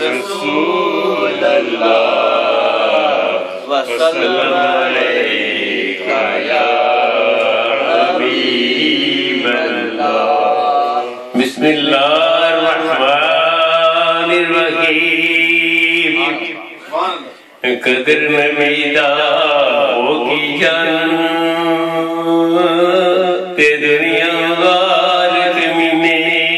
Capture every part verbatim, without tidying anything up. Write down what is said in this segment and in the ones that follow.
रसूल अल्लाह वसल्लम अलैका या हबीब अल्लाह। बिस्मिल्लाहिर्रहमानिर्रहीम। कदर नबीदा होगी जान ते दुनिया वार ज़मीने।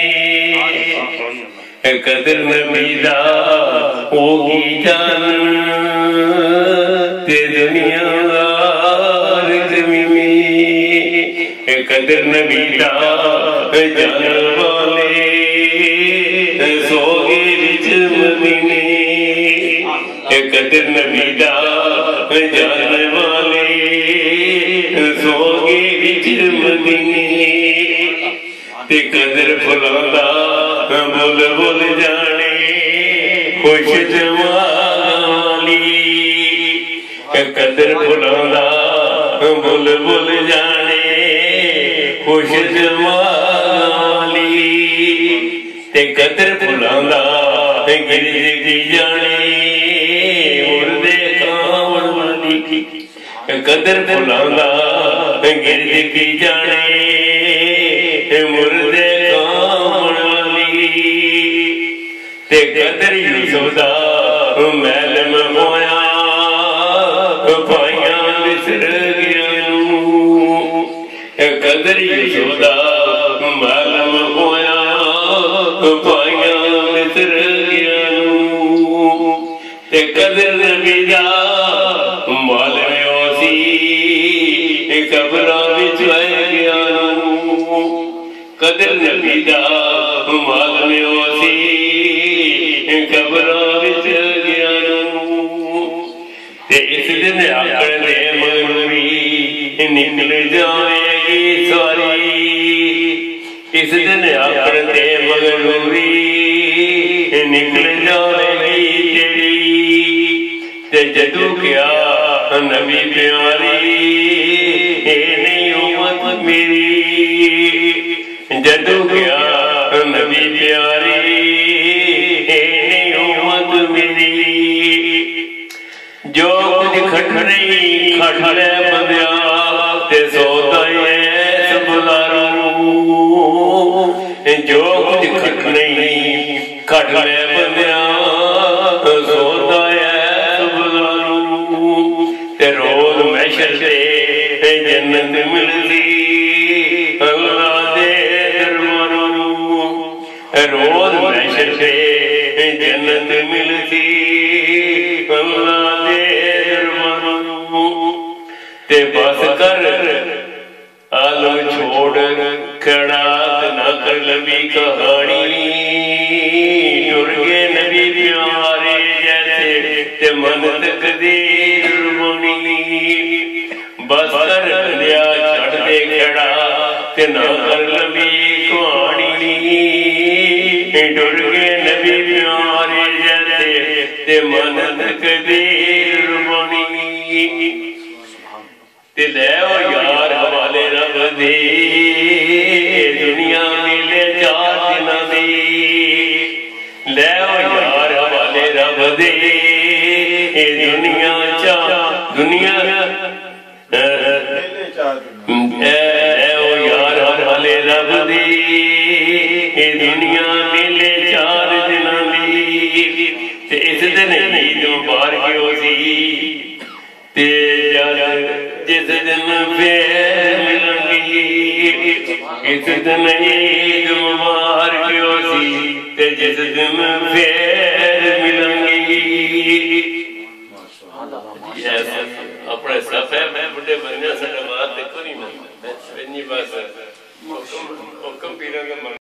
कदर नबीदा होगी जान ते दुनिया वार ज़मीने। कदर नबीदा जान वाले सोगे विच मदीने। कदर नबीदा जान वाले सोगे विच मदीने। ते कदर फुलांदा बुल बुल जाने खुश जवानी। कदर फुलांदा बुल बुल जाने खुश जवानी। ते कदर फुलांदा गिरज की जाने मुर्दे खावन वाली। कदर फुलांदा गिरज की जाने मुर्दे खावन वाली। ते कदर यूसुफ दा महल में होया भाइयां मिसर गया। कदर यूसुफ दा महल में होया भाइयां मिसर गया। ते कदर नबीदा माल में ओसी कबरां विच रह गया। कदर नबीदा माल में ओसी कबरां विच गया। ते इस दिन आकड़ दे मगरूरी निकल जाएगी सारी। इस दिन आकड़ दे मगरूरी निकल जाएगी तेरी। ते जदू क्या नबी प्यारी ए नहीं उम्मत मेरी। जदू क्या नबी प्यारी ए नहीं उम्मत मेरी। जो कुछ खट नहीं खटले बंदिया ते सोता है सब लारू। जो कुछ खट नहीं खटले बंदिया सोता है सब लारू। ते रोज महशर से जन्नत मिलती अल्लाह दे दरबारों। रोज महशर से जन्नत मिलती अल्लाह दे दरबारों। ते बस कर आलम छोड़ खड़ा ना कर लंबी कहानी। टुर गए नबी प्यारे जैसे ते मन तकदीर बनी। बस कर दिया छड़ दे खड़ा ते ना कर लंबी कहानी। टुर गए नबी प्यारे जैसे ते मन तकदीर बनी। ते ले ओ यार हवाले रब दे दुनिया मिले चार दिन दी। ले ओ यार हवाले रब दे दुनिया चा दुनिया ले ओ यार हवाले रब दे दुनिया मिले चार दिन दी। ते इस दिन ईद मुबारक होसी। ते जिस दिन फिर मिलेंगी इस दिन ईद मुबारक होसी। ते जिस दिन फिर मिलेंगी। अपने सफे में बुढ़े बनने से बात देखो नहीं। बस हुक्म पीरा